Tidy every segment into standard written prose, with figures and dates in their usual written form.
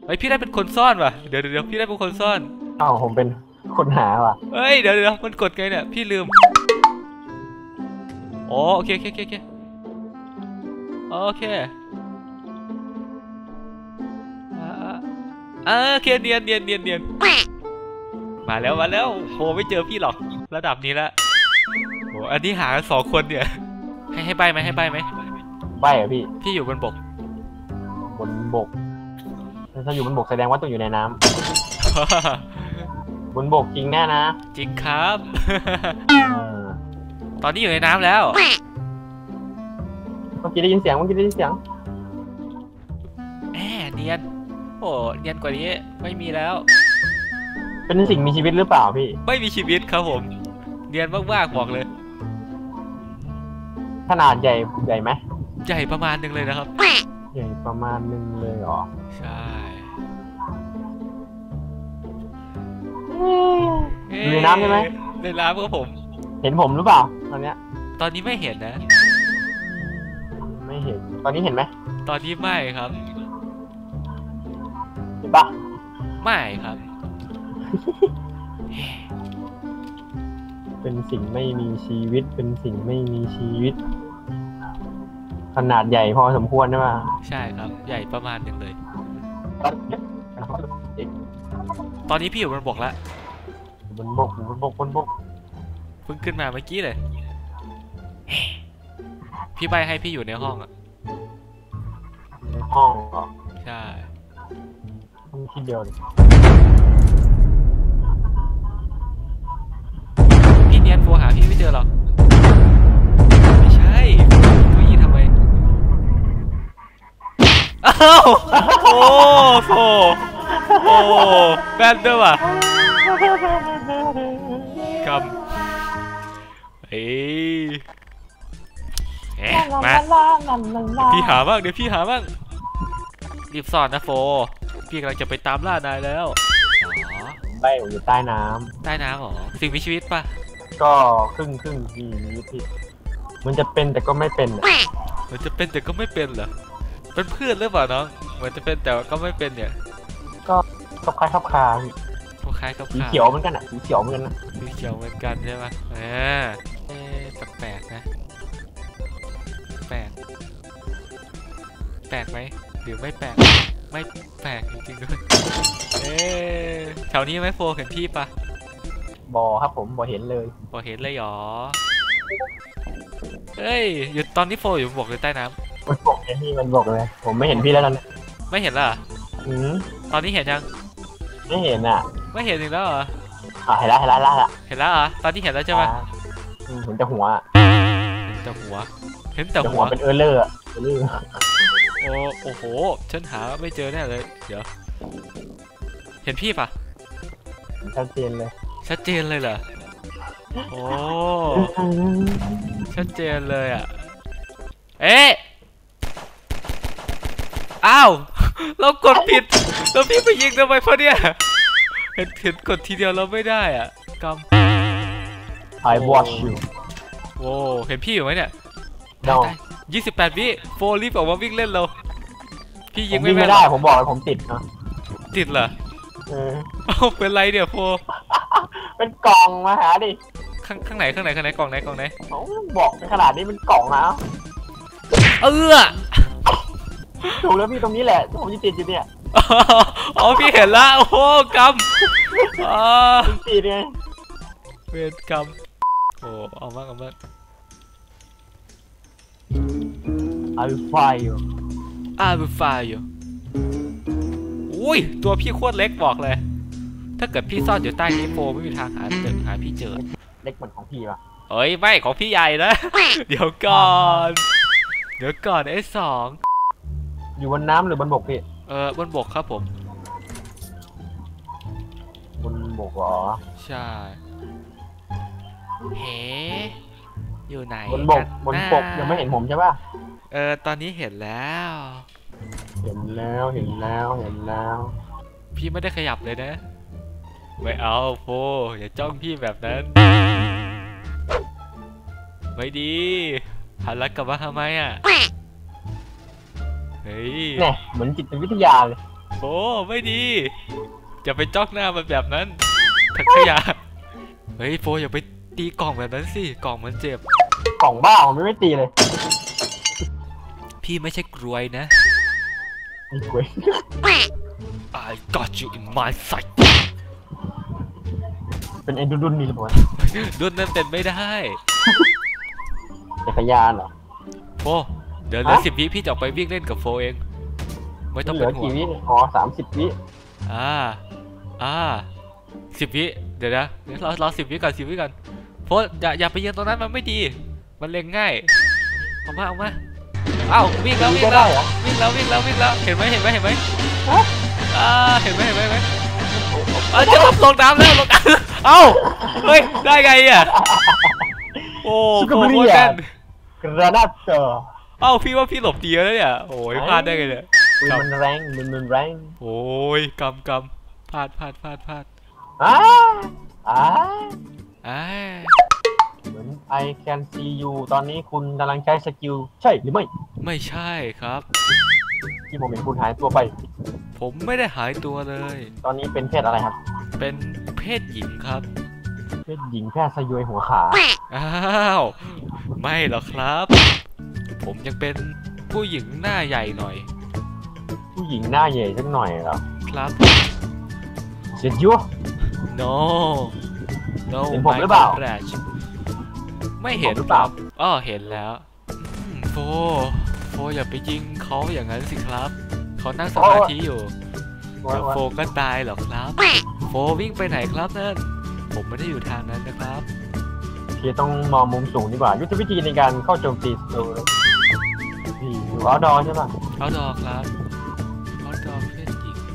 เฮ้ยพี่ได้เป็นคนซ่อนว่ะเดี๋ยวพี่ได้เป็นคนซ่อนอ้าวผมเป็นคนหาว่ะเฮ้ยเดี๋ยวมันกดไงเนี่ยพี่ลืมอ๋อโอเคโอเคโอเคเนียนมาแล้วโหไม่เจอพี่หรอกระดับนี้ละโหอันนี้หากัน2 คนเนี่ยให้ใบไหมใบเหรอพี่อยู่บนบกบนบกถ้าอยู่บนบกแสดงว่าต้องอยู่ในน้ำบนบกจริงแน่นะจริงครับตอนนี้อยู่ในน้ำแล้วเมื่อกี้ได้ยินเสียงเนียนโอ้เนียนกว่านี้ไม่มีแล้วเป็นสิ่งมีชีวิตหรือเปล่าพี่ไม่มีชีวิตครับผมเนียนมากๆบอกเลยขนาดใหญ่ไหมใหญ่ประมาณนึงเลยนะครับใหญ่ประมาณนึงเลยหรอใช่อยู่ในน้ำใช่ไหมในน้ำครับผมเห็นผมหรือเปล่าตอนนี้ไม่เห็นนะไม่เห็นตอนนี้เห็นไหมตอนนี้ไม่ครับเห็นปะไม่ครับเป็นสิ่งไม่มีชีวิตเป็นสิ่งไม่มีชีวิตขนาดใหญ่พอสมควรใช่ไหมใช่ครับใหญ่ประมาณนึงเลยตอนนี้พี่อยู่บนบกแล้วบนบกเพิ่งขึ้นมาเมื่อกี้เลยพี่ใบให้พี่อยู่ในห้องอ่ะในห้องเหรอใช่ห้องที่เดียวเลยพี่เนียนโฟหาพี่ไม่เจอหรอกไม่ใช่ตัวยีทำไมอ้าวโอ้โหแบนเดอร์ว่ะกำมาพี่หาบ้างเดี๋ยวพี่หาบ้างรีบสอนนะโฟพี่กำลังจะไปตามล่านายแล้วใบอยู่ใต้น้ำหรอสิ่งมีชีวิตปะก็ครึ่งมีพี่มันจะเป็นแต่ก็ไม่เป็นมันจะเป็นแต่ก็ไม่เป็นเหรอเป็นเพื่อนหรือเปล่าน้องเหมือนจะเป็นแต่ก็ไม่เป็นเนี่ยก็คล้ายคาสีเขียวเหมือนกันสีเขียวเหมือนกันนะสีเขียวเหมือนกันใช่ไหมแปลกนะแปลกไหมหรือไม่แปลกไม่แปลกจริงๆด้วยแถวนี้ไม่โฟเห็นพี่ปะบอครับผมบอเห็นเลยหรอเฮ้ยอยู่ตอนนี้โฟอยู่บกหรือใต้น้ำมันบกไงพี่มันบกเลยผมไม่เห็นพี่แล้วตอนนี้ไม่เห็นล่ะตอนนี้เห็นยังไม่เห็นอ่ะไม่เห็นอีกแล้วเหรอเห็นแล้วเหรอตอนนี้เห็นแล้วใช่ไหมเห็นแต่หัวเป็นเออร์เลอร์โอ้โหฉันหาไม่เจอแน่เลยเดี๋ยวเห็นพี่ปะชัดเจนเลยเหรอโอ้ชัดเจนเลยอ่ะอ้าวเรากดผิดแล้วพี่ไปยิงทำไมเพราะเนี่ยเห็นกดทีเดียวเราไม่ได้อ่ะกำ I watch you โอ้เห็นพี่อยู่ไหมเนี่ย28 วิโฟรีบออกมาวิ่งเล่นเราพี่ยิงไม่ได้ผมบอกเลยผมติดนะติดเหรอเป็นไรเนี่ยโฟเป็นกล่องมาหาดิข้างไหนกล่องไหนบอกในขนาดนี้เป็นกล่องแล้วถูกแล้วพี่ตรงนี้แหละผมจะติดอยู่เนี่ยพี่เห็นละโอ้กำติดไงเวรกรรมโอ้เอามาก I will fire you อุ้ยตัวพี่โคตรเล็กบอกเลยถ้าเกิดพี่ซ่อนอยู่ใต้นี้โฟไม่มีทางหาพี่เจอเล็กเหมือนของพี่ปะไม่ของพี่ใหญ่นะเดี๋ยวก่อนS2 อยู่บนน้ำหรือบนบกพี่บนบกครับผมบนบกเหรอใช่อยู่ไหนบนบกยังไม่เห็นผมใช่ป่ะตอนนี้เห็นแล้วพี่ไม่ได้ขยับเลยนะไม่เอาโฟอย่าจ้องพี่แบบนั้นไม่ดีหันหลังกลับมาทำไมอ่ะเฮ้ยเนี่ยเหมือนจิตวิทยาเลยโอ้ไม่ดีอย่าไปจ้องหน้ามันแบบนั้นถังขยะเฮ้ยโฟอย่าไปตีกล่องแบบนั้นสิกล่องมันเจ็บกล่องบ้าผมไม่ตีเลยพี่ไม่ใช่กรวยนะไอ้กล้วย I got you in my sight เป็นไอ้ดุนๆนี่หรือเปล่ารุ่นนั้นเป็นไม่ได้จักรยานเหรอโฟเดี๋ยวเหลือ10 วิพี่จะออกไปวิ่งเล่นกับโฟเองไม่ต้องเหเป็ลืนอห่วกี่งวิอ๋อ30 วิ 10 วิเดี๋ยวนะรอ10 วิก่อน10 วิก่อนโฟอย่าไปยืนตรงนั้นมันไม่ดีมันเล็งง่ายเอามาเอ้าวิ่งแล้วเห็นไหมเห็นไหมเห็นไหมจะลงน้ำแล้วลงน้ำเอ้าเฮ้ยได้ไงอ่ะโอ้โหโคตรแน่นกระนาดเจอเอ้าพี่ว่าพี่หลบดีแล้วเนี่ยโอ้ยพลาดได้ไงเนี่ยมันแรงมันแรงโอ้ยกำพลาดอ้าเหมือน I can see you ตอนนี้คุณกำลังใช้สกิลใช่หรือไม่ไม่ใช่ครับที่ผมเห็นคุณหายตัวไปผมไม่ได้หายตัวเลยตอนนี้เป็นเพศอะไรครับเป็นเพศหญิงครับเพศหญิงแพทย์สยวยหัวขาอ้าวไม่หรอกครับ ผมยังเป็นผู้หญิงหน้าใหญ่หน่อยผู้หญิงหน้าใหญ่สักหน่อยเหรอครับเสียยั่ว no เห็นผมหรือเปล่าไม่เห็นหรือคเปล่ารับอ้อเห็นแล้วโฟอย่าไปยิงเขาอย่างนั้นสิครับเขานั่งสมาธิอยู่เดี๋ยวโฟก็ตายหรอกครับโฟวิ่งไปไหนครับนั่นผมไม่ได้อยู่ทางนั้นนะครับที่ต้องมองมุมสูงดีกว่า ยุทธวิธีในการเข้าโจมตีศัตรูอยู่เอาดอใช่ป่ะเอาดอกครับเอาดอกเพศหญิง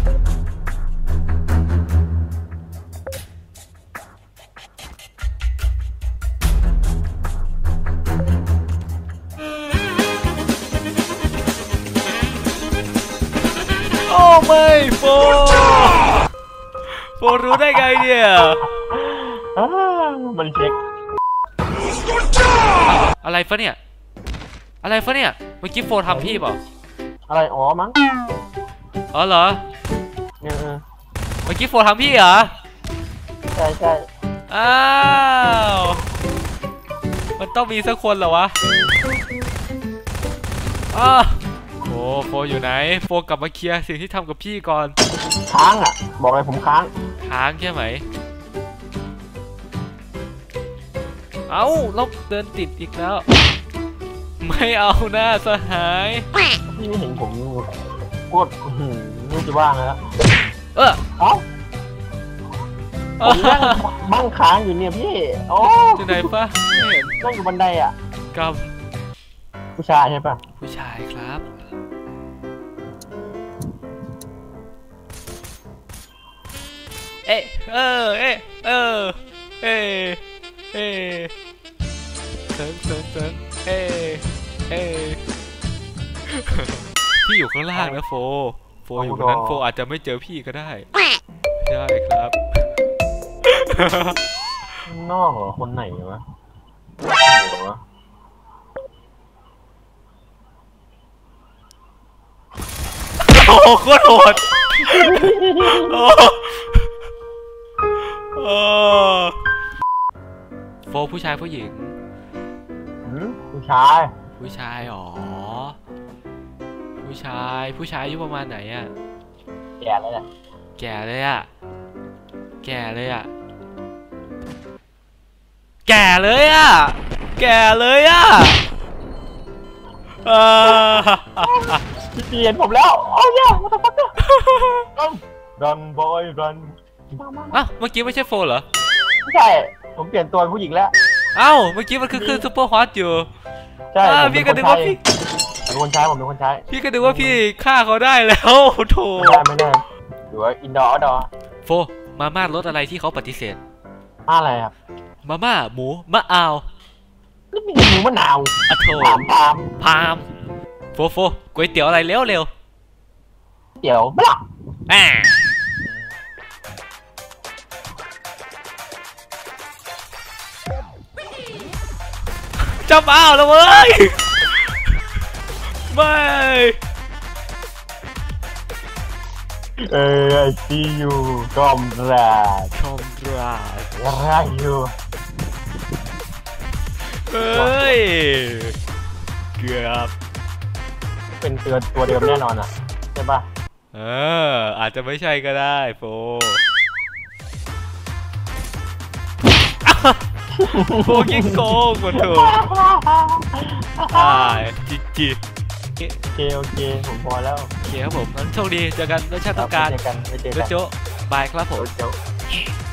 โอ้ไม่โฟรู้ได้ไงเนี่ยมันเช็คอะไรฟะเนี่ยเมื่อกี้โฟทำพี่เปล่าอะไรอ๋อมั้งอ๋อเหรอเออเมื่อกี้โฟทำพี่เหรอใช่อ้าวมันต้องมีสักคนเหรอวะอ้าวโฟอยู่ไหนโฟกลับมาเคลียร์สิ่งที่ทำกับพี่ก่อนค้างอ่ะบอกเลยผมค้างค้างใช่ไหมเอ้าเราเดินติดอีกแล้ว ไม่เอาหน้าสหายพี่ไม่เห็นผมโคตรรู้จะว่างแล้วเอ้าผมนั่งบ้างค้างอยู่เนี่ยพี่โอ้อยู่ไหนปะไม่เห็นนั่งอยู่บันไดอ่ะกับผู้ชายใช่ปะผู้ชายครับเอ๊ะเซิงพี่อยู่ข้างล่างนะโฟอยู่บนนั้นโฟอาจจะไม่เจอพี่ก็ได้ใช่ครับนอกเหรอคนไหนวะโอ้โคตรโหดโฟผู้ชายผู้หญิงผู้ชายอ๋อผู้ชายอายุประมาณไหนอ่ะแก่เลยแหละแก่เลยอ่ะพี่เปลี่ยนผมแล้วโอ้ยwhat the fuck run boy run อ่ะเมื่อกี้ไม่ใช่โฟเหรอไม่ใช่ผมเปลี่ยนตัวเป็นผู้หญิงแล้วเอ้าเมื่อกี้มันคือซุปเปอร์ฮอตอยู่ใช่ผมพี่เป็ก็นนึกคนว่าใช้พี่ผมเป็นคนใช้ผมเป็นคนใช้พี่ก็นึกว่าพี่ฆ่าเขาได้แล้วโถไม่ได้หรือว่าอินดอร์เอาดอร์โฟมาม่ารสอะไรที่เขาปฏิเสธอะไรครับมาม่าหมูมะอาวนี่มีหมูมะนาวอะโถพามโฟก๋วยเตี๋ยวอะไรเร็วเดี๋ยวบล็อกอ่าจับอ้าวแล้วเว้ยไม่ see you กอมราดคอมตราสอะไรอยู่เฮ้ย เกือบเป็นตัวเดิมแน่นอนอ่ะใช่ป่ะอาจจะไม่ใช่ก็ได้โฟ โฟยิงโกงกว่าถูกจิจิโอเคผมพอแล้วโอเคครับผมงั้นโชคดีเจอกันด้วยชาติต้องการเจอกันไม่เจอโจกันโจบายครับผมโจ